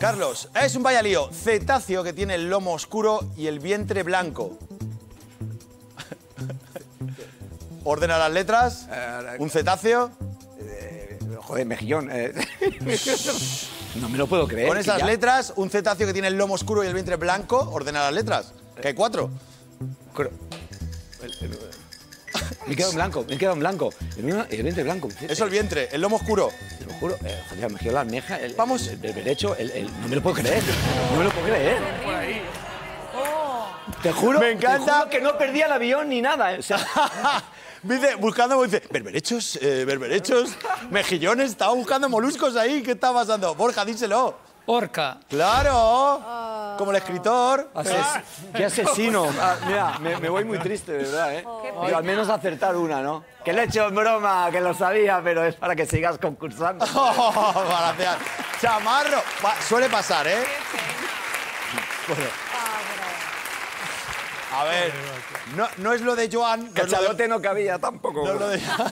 Carlos, es un vaya lío. Cetáceo que tiene el lomo oscuro y el vientre blanco. Ordena las letras. Un cetáceo. Joder, mejillón. No me lo puedo creer. Con esas letras, un cetáceo que tiene el lomo oscuro y el vientre blanco. Ordena las letras. Que hay 4. Me quedo en blanco, me quedo en blanco. El vientre blanco. Eso el vientre, el lomo oscuro. Te lo juro. Joder, me quedo la almeja. Vamos. El berberecho, no me lo puedo creer. No me lo puedo creer. Te juro, Me encanta. te juro que no perdí el avión ni nada. O sea, Dice, buscando, dice, berberechos, mejillones, estaba buscando moluscos ahí. ¿Qué está pasando? Borja, díselo. Orca. ¡Claro! Como el escritor. ¡Qué asesino! Mira, me voy muy triste, de verdad, ¿eh? Pero al menos acertar una, ¿no? Que le he hecho en broma, que lo sabía, pero es para que sigas concursando. Gracias. Chamarro. Suele pasar, ¿eh? Bueno. A ver, no es lo de Joan. Cachalote no cabía tampoco. No es lo de